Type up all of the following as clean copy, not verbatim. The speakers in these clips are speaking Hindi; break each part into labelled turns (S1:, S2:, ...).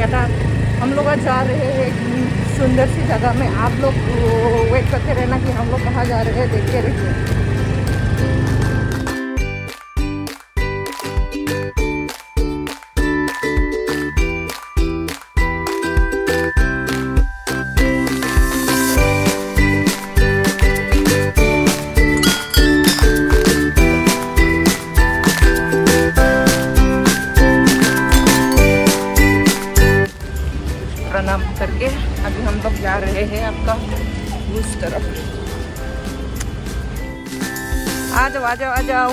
S1: था। हम लोग आज जा रहे हैं एक सुंदर सी जगह में। आप लोग वेट करते रहना कि हम लोग कहाँ जा रहे हैं, देखते रहिए। प्रणाम करके अभी हम लोग जा रहे हैं आपका उस तरफ। आ जाओ आ जाओ आ जाओ।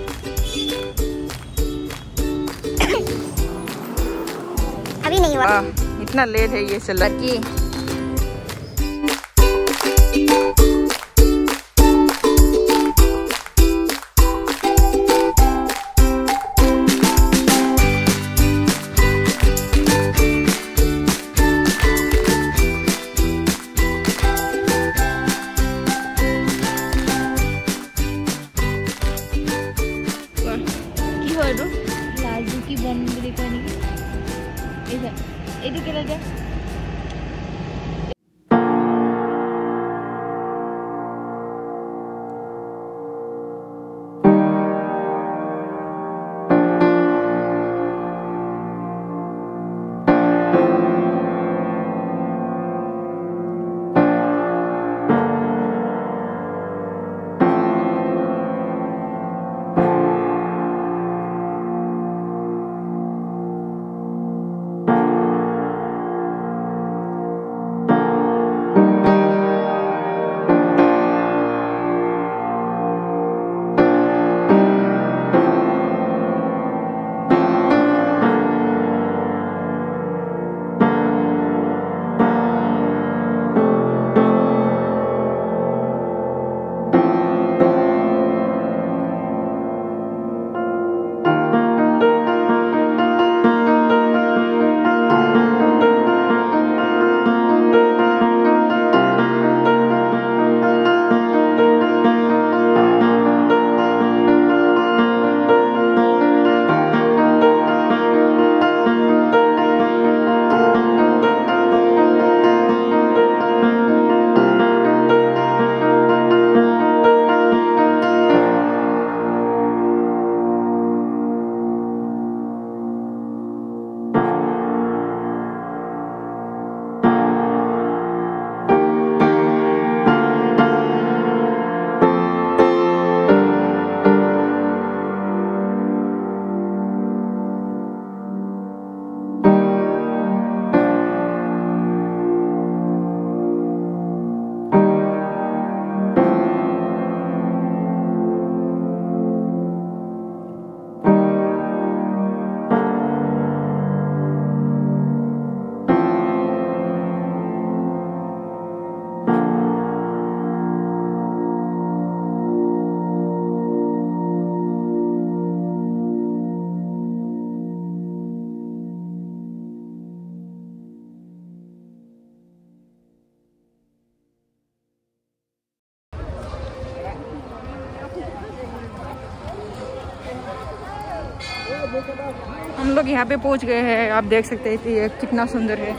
S2: अभी नहीं हुआ।
S1: इतना लेट है ये चला की।
S2: लाजू की बन देखो नहीं
S1: हम लोग यहाँ पे पहुँच गए हैं। आप देख सकते हैं कि ये कितना सुंदर है।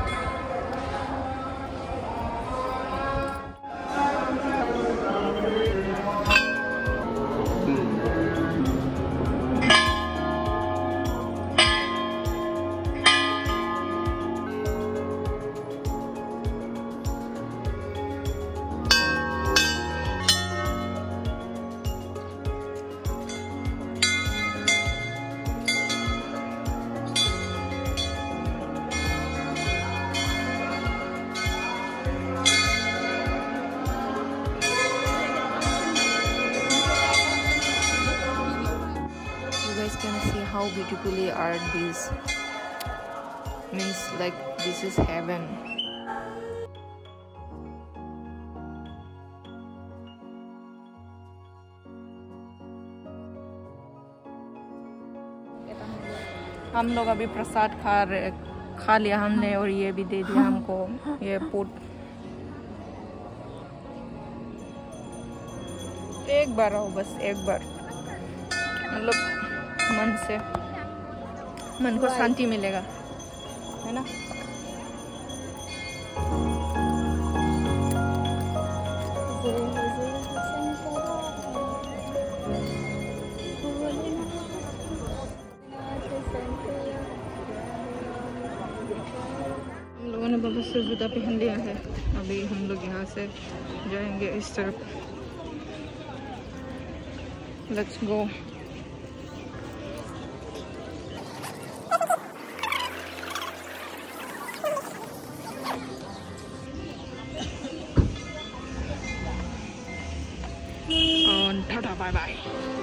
S2: Can see how beautifully are these, means like this is heaven.
S1: हम लोग अभी प्रसाद खा लिया हमने और ये भी दे दिया हमको ये पुट। एक बार आओ, बस एक बार, मतलब मन को शांति मिलेगा। है ना। हम लोगों ने बाबा से जूता पहन लिया है। अभी हम लोग यहाँ से जाएंगे इस तरफ। Let's go. Tata bye bye.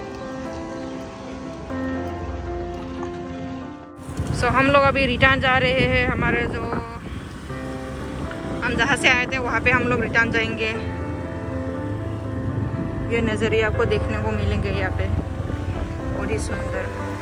S1: So हम लोग अभी रिटर्न जा रहे हैं। हमारे जो हम जहाँ से आए थे वहाँ पे हम लोग रिटर्न जाएंगे। ये नज़ारे आपको देखने को मिलेंगे यहाँ पे, बहुत ही सुंदर।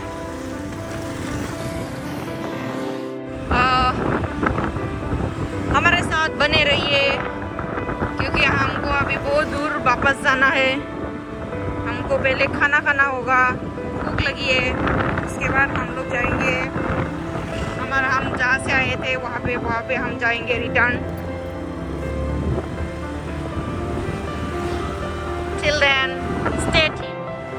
S1: हमारे साथ बने रहिए क्योंकि हमको अभी बहुत दूर वापस जाना है। हमको पहले खाना खाना होगा, भूख लगी है। इसके बाद हम लोग जाएंगे हम जहाँ से आए थे वहाँ पे हम जाएंगे return. Till then, stay tuned.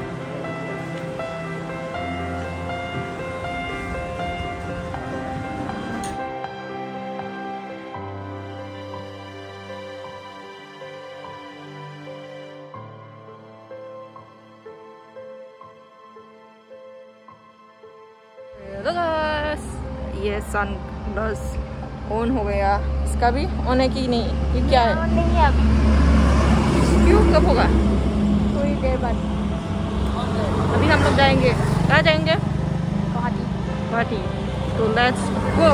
S1: ये सन ग्लास ऑन हो गया। इसका भी ऑन है कि नहीं? ये क्या है?
S2: ऑन नहीं है अभी।
S1: क्यों? कब होगा?
S2: थोड़ी देर बाद।
S1: अभी हम लोग जाएंगे। कहाँ जाएंगे? गुवाहाटी। तो लेट्स गो।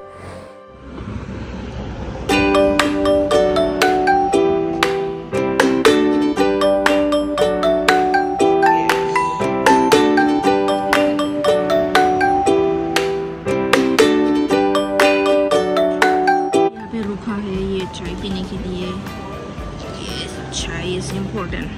S1: चाय पीने के लिए। चाय इज इम्पोर्टेंट।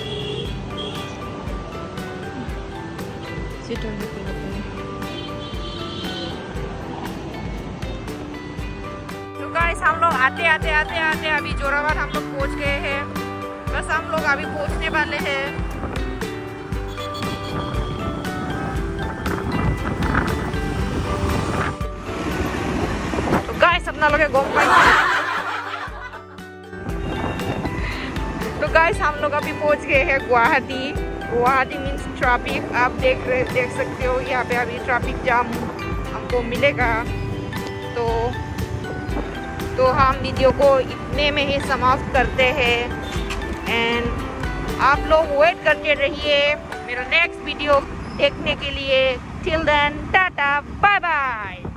S1: तो गाइस हम लोग आते अभी जोरावर हम लोग पहुंच गए हैं। बस हम लोग अभी पहुंचने वाले हैं। तो गाइस अपना लोग तो गाइस हम लोग अभी पहुंच गए हैं गुवाहाटी मीन्स ट्रैफिक। आप देख सकते हो यहाँ पे अभी ट्रैफिक जाम हमको मिलेगा। तो हम वीडियो को इतने में ही समाप्त करते हैं। एंड आप लोग वेट करते रहिए मेरा नेक्स्ट वीडियो देखने के लिए। Till then tata bye bye.